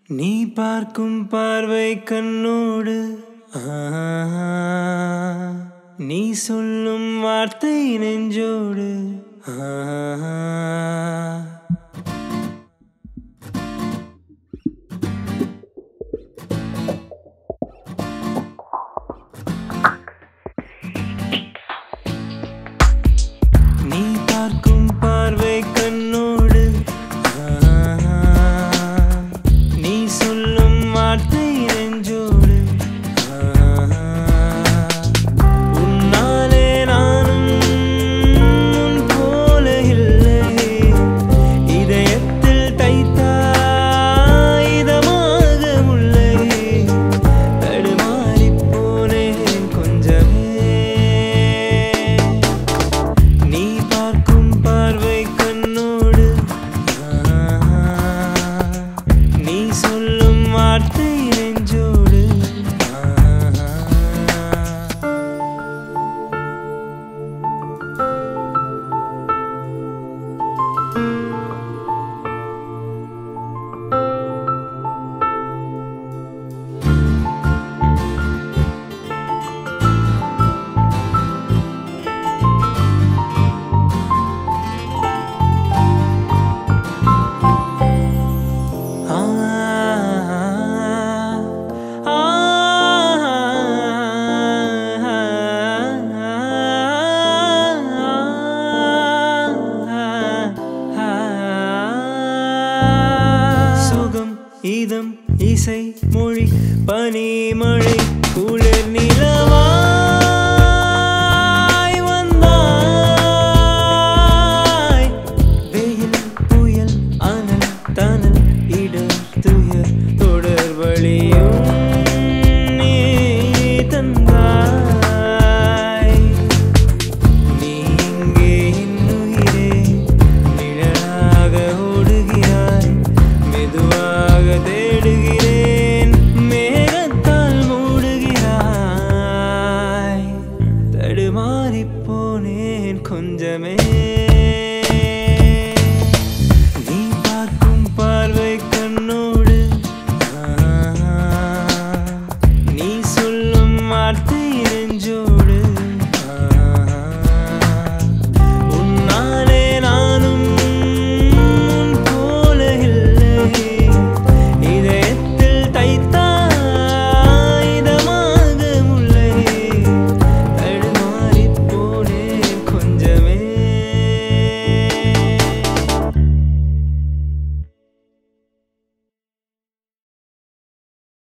நீ பார்க்கும் பார்வை கண்ணோடு நீ சொல்லும் வார்த்தை நெஞ்சோடு நீ பார்க்கும் பார்வை கண்ணோடு நீ சொல்லும் வார்த்தை நெஞ்சோடு உன்னாலே நானும் உன் போல இல்லை இதயத்தில் தைத்தாய் இதமாக உள்ளே தடுமாறி போனேன் கொஞ்சமே நீ பார்க்கும் பார்வை கண்ணோடு நீ சொல்லும் வார்த்தை நெஞ்சோடு சுகம் இதம் இசை மொழி பனி மழை